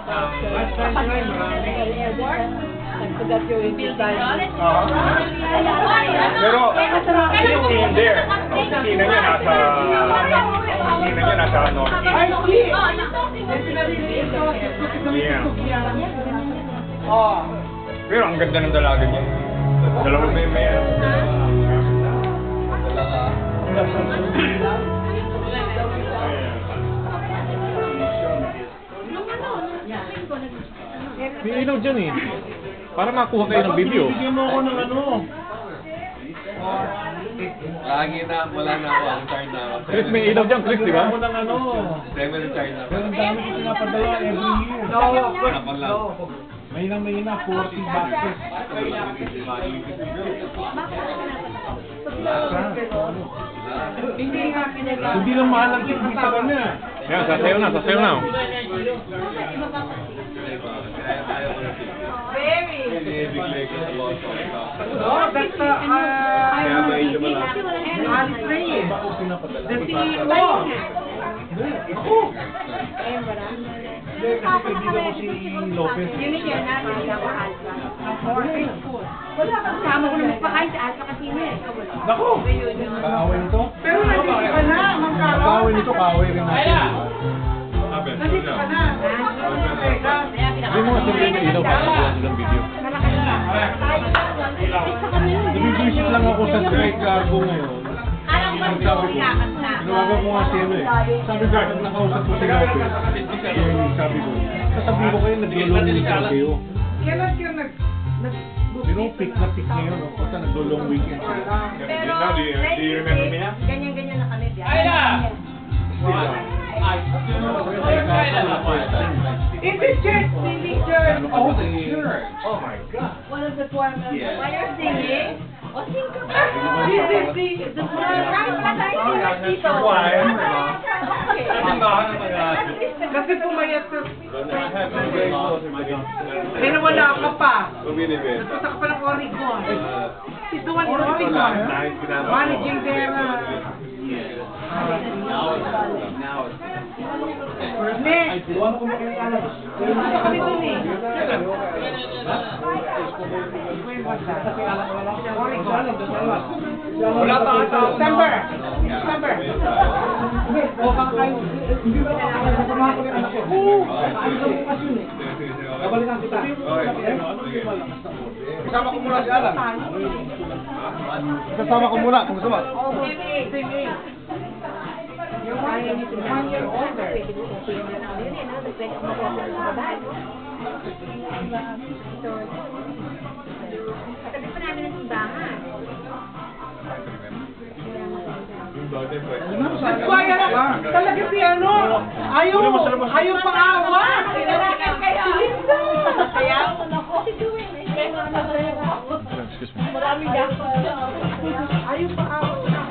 Last time sila yung marami. Nagsugat yung design. Pero, yung there, kusina niya nasa North East. Ay, see! Yeah. Oh. Pero ang ganda ng dalaga niya. Dalawa ba yung may May ilaw dyan eh. Para makuha kayo ng video. Bigyan mo ako ng ano. Lagi na, wala na ako. Ang card na ako. Chris, may ilaw dyan, Chris, di ba? Ako ng ano. Seven card na ako. Pero ang dami ko pinapadala every year. Ako lang. May na 40 boxes. Hindi lang mahal ang TV sa kanya. Yan, sasayaw na, sasayaw na. Oh, that's the CEO. Ako. Kasi kaibigan ko si Lopez. Wala kang sama ko naman pakain sa Alpha kasi niya. Naku! Kaaway nito? Pero nandito ka na, Mangkaro. Kaaway nito, kaaway rin natin. Nandito ka na. Hindi mo kasi may ilaw para makuha silang video. Nabibisit lang ako sa strike cargo ngayon. Ginawagan ko nga siya eh. Sabi ko, nakausap ko si Lopez. Sabi ko, sasabi ko kayo, naglulong weekend kayo. Kailan kayo pick na pick ngayon. Punta naglulong weekend kayo. Pero, do you remember me now? ganyan-ganyan na kami. Is it church? Singing church? Oh, church. Oh my God. One of the choir members. While you're singing, o sing ka ba? This is the Kahit wala tayong singers dito. Kasi pumayat ka. Ay, nawala ka pa. Nagpunta ka pa ng Oregon. He's the one in Oregon. Managing there. Next. Kami dun eh. Wala pa ata. December. Kabalikan kita. Kasama ko muna si Alan. Kasama ko muna kung gusto mo. You're 1 year older. Katabi pa namin ng simbahan. Nagkwaya na. Talaga si ano. Ayaw pang-awa. Kaya ako ako. Excuse me. Maraming gastos. Ayaw pang-awa.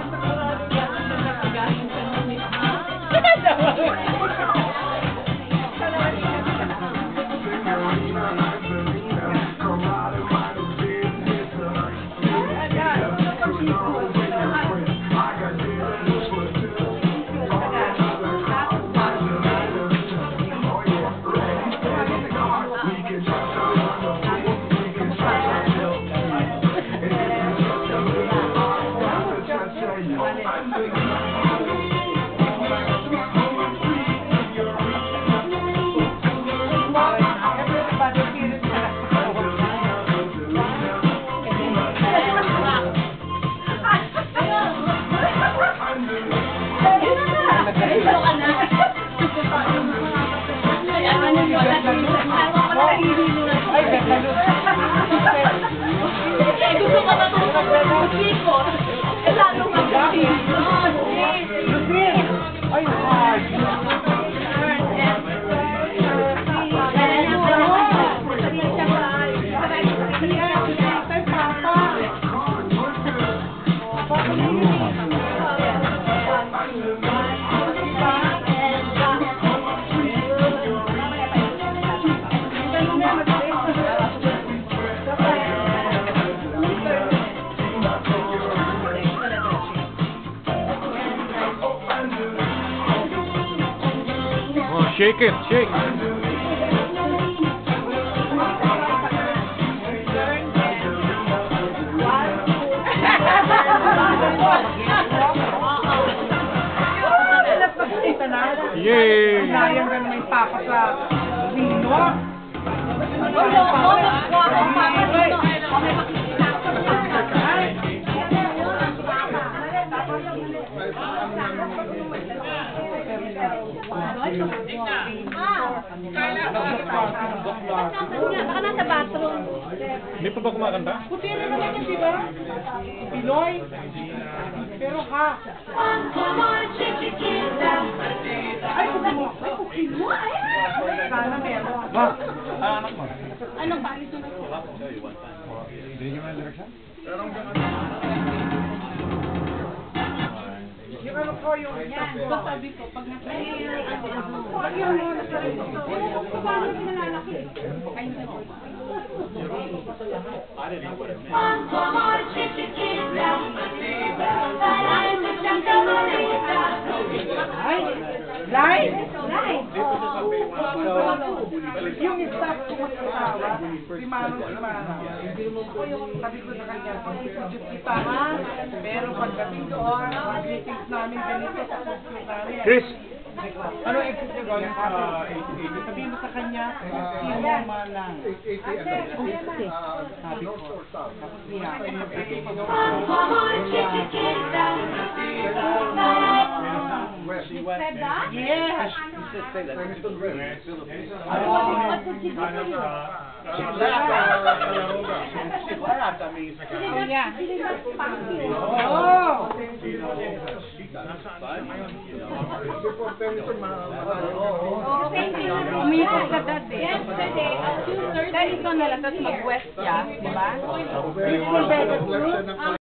Gusto ko matulog ng musikot. Lalo mag-musikot. Ay, Oh, shake it, shake. ka sa Nino. Baka nasa bathroom. Hindi pa ba kumakanta? Puti rin naman yun, di ba? Pinoy. Pero ha. Ay, mo. Sana meron. Ma, anak mo. Anong balis mo? Hindi nyo man direksyon? Yung ano ko, yung Sabi ko, pag nasa pag yun mo, nasa rin. paano pinalalaki? Ay, hindi ko. Ay, live? Live. Yung staff ko mag-asawa, si Manong si Manang, sabi ko sa kanya, sudyot kita ha, pero pagdating doon, mag-meetings namin ganito sa sudyot namin. Chris! Ano exit nyo gawin sa 80? Sabihin mo sa kanya, sino Manang? 80 sabi ko. Tapos niya, Said that? yes! Oh! Umiyak ka dati. Yesterday, at 2:30. Dahil ito na lang, tapos mag-west siya, di ba?